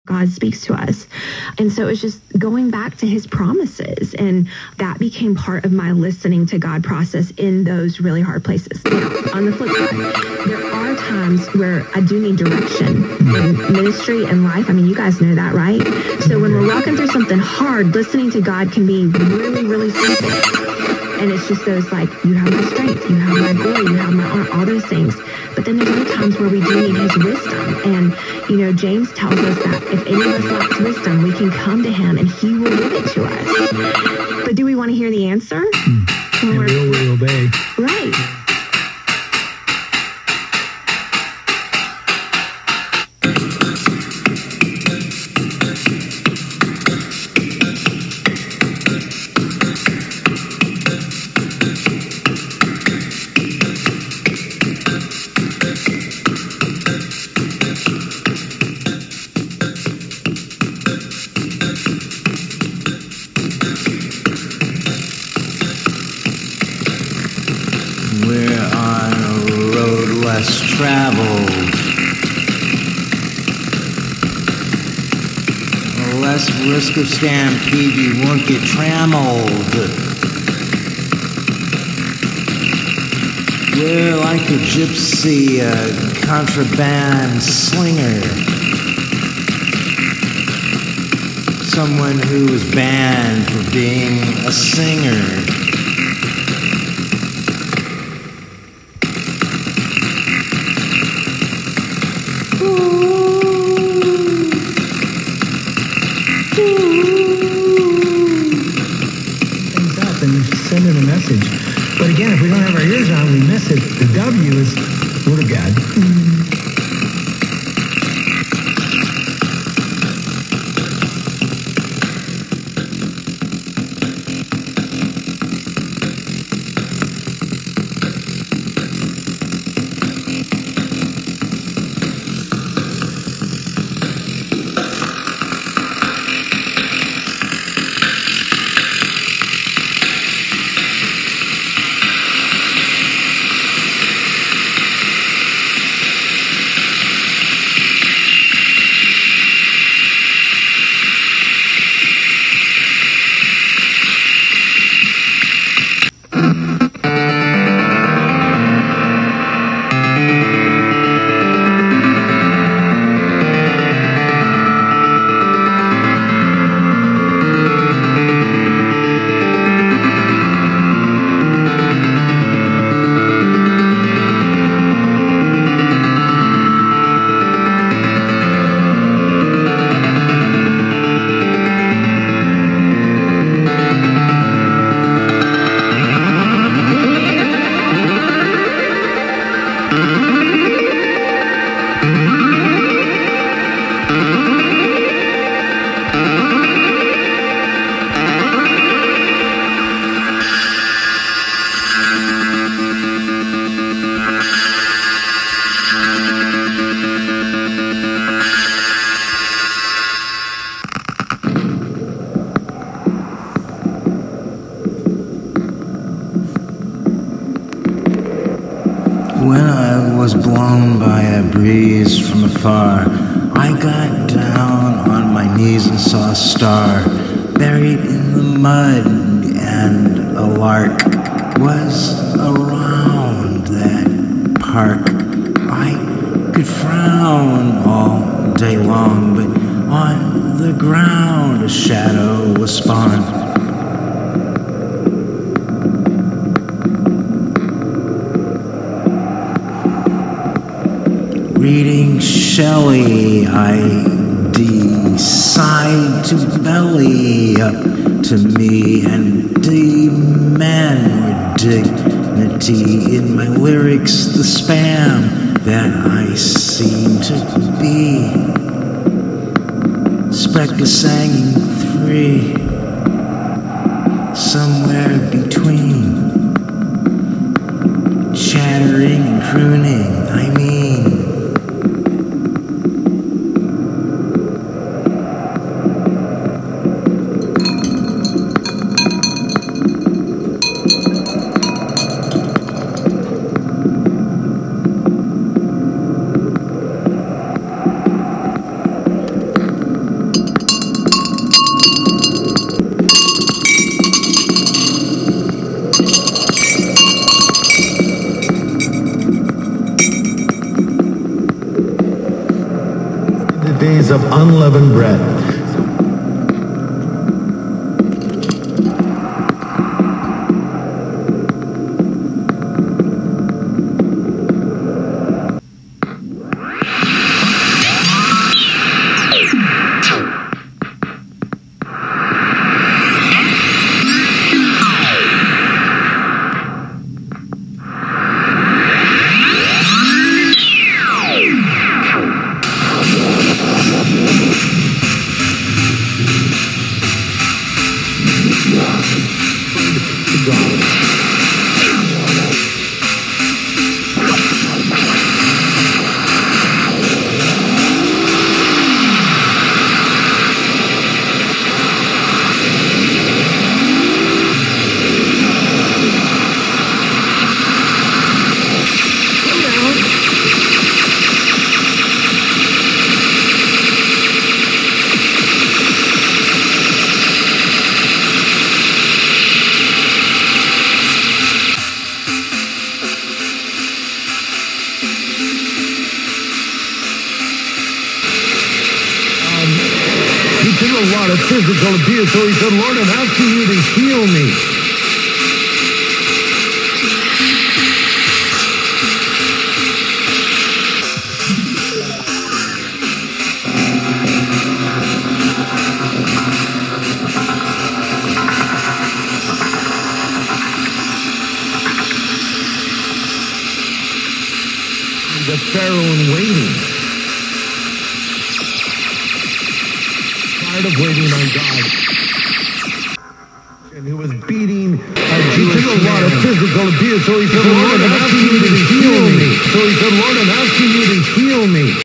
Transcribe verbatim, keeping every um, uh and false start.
God speaks to us. And so it's just going back to his promises. And that became part of my listening to God process in those really hard places. Now, on the flip side, there are times where I do need direction in ministry and life. I mean, you guys know that, right? So when we're walking through something hard, listening to God can be really, really simple. And it's just those like, you have my strength, you have my glory, you have my honor, all those things. But then there's other times where we do need his wisdom. And, you know, James tells us that if any of us lacks wisdom, we can come to him and he will give it to us. But do we want to hear the answer? Mm. And will we obey? Right. Traveled, less risk of stampede, you won't get trammeled. We're like a gypsy, a contraband slinger, someone who was banned for being a singer. Sending a message. But again, if we don't have our ears on, we miss it. The W is Word of God. Mm-hmm. When I was blown by a breeze from afar, I got down on my knees and saw a star buried in the mud, and a lark was around that park. I could frown all day long, but on the ground a shadow was spawned. Reading Shelley, I decide to belly up to me and demand dignity in my lyrics, the spam that I seem to be. Spectre singing three, somewhere between chattering and crooning, I mean. days of unleavened bread. He took a lot of physical abuse, so he said, Lord, I'm asking you to heal me. The Pharaoh in waiting. Of waiting on God, and who was beating a Jewish He took a lot of physical abuse, so he said, Lord, I'm asking you to heal me. So he said, Lord, I'm asking you to heal me.